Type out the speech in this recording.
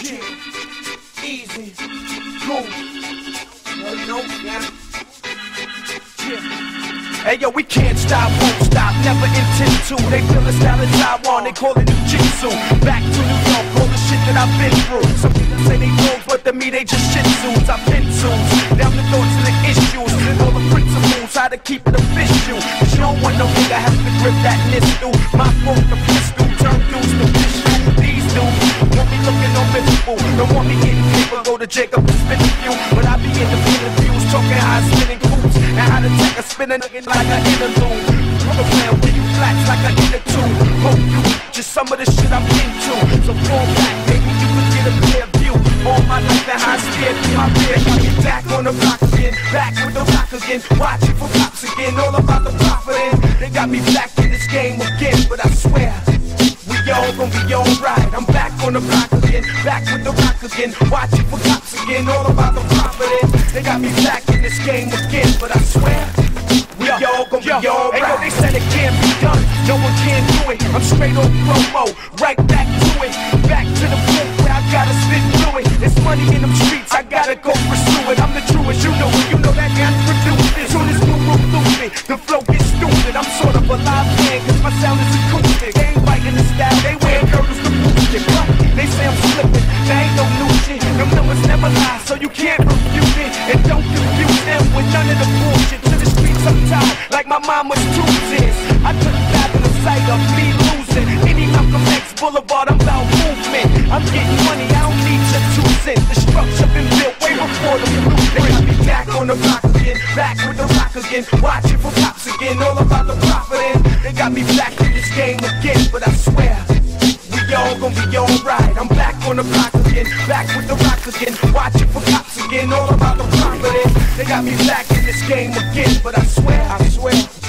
Yeah, easy, cool. You know, yeah. Hey yo, we can't stop, won't stop, never intend to. They feel the style of Taiwan, they call it Jiu-Jitsu. Back to New York, all the shit that I've been through. Some people say they dogs, but to me they just shih tzus. I've been zooms, down the thoughts and the issues, and all the principles, how to keep it official. Cause you don't want no nigga have to grip that nistle. My fault, the pistol, turn dudes to pistol. These dudes want me looking on miserable, don't want me getting paper, go to Jacob and spin a few. But I be in the interviews, talking how I'm spinning coops, and how to take a spinning like an interlude. Rubber band with you flats like an inner tube. Hope you just some of the shit I'm into. So fall back, maybe you can get a clear view. All my life and how I steered through my beer. Back on the block again, back with the rock again. Watching for cops again, all about the profiting. They got me back in this game again, but I swear we all gon' be alright. I'm back on the block again, back with the rock again. Watching for cops again, all about the profiting. They got me back in this game again, but I swear we all gon' be alright. Hey yo, they said it can't be done, no one can do it. I'm straight on promo, right back to it. Back to the point where I gotta spit through it. It's money in them streets, I gotta go pursue it. I'm the truest, you know that man produced it. Soon as new room lose me, the flow gets stupid. I'm sort of a live man, cause my sound is acoustic. They ain't biting the style, they wear girdles to boost it. But they say I'm slipping, there ain't no new shit. Them numbers never lie, so you can't refute it. And don't confuse them with none of the bullshit. To the streets I'm tired, like my mama's Tuesdays. I couldn't fathom the sight of me losing. Any Malcolm X Boulevard, I'm about movement. I'm getting money, I don't need your 2 cents. The structure been built way before the blueprint. They got me back on the block again, back with the rock again. Watching for cops again, all about the profiting. They got me back in this game again, but I swear we all gon' be alright. I'm back on the block again, back with the rock again. Watching for cops again, all about the profiting. They got me back in this game again, but I swear